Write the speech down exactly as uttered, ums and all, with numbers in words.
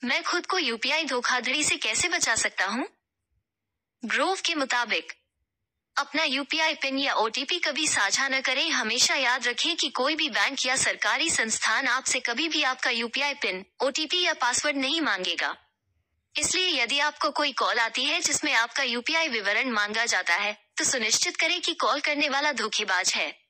मैं खुद को यूपीआई धोखाधड़ी से कैसे बचा सकता हूँ? ग्रोव के मुताबिक अपना यूपीआई पिन या ओटीपी कभी साझा न करें। हमेशा याद रखें कि कोई भी बैंक या सरकारी संस्थान आपसे कभी भी आपका यूपीआई पिन, ओटीपी या पासवर्ड नहीं मांगेगा। इसलिए यदि आपको कोई कॉल आती है जिसमें आपका यूपीआई विवरण मांगा जाता है, तो सुनिश्चित करें कि कॉल करने वाला धोखेबाज है।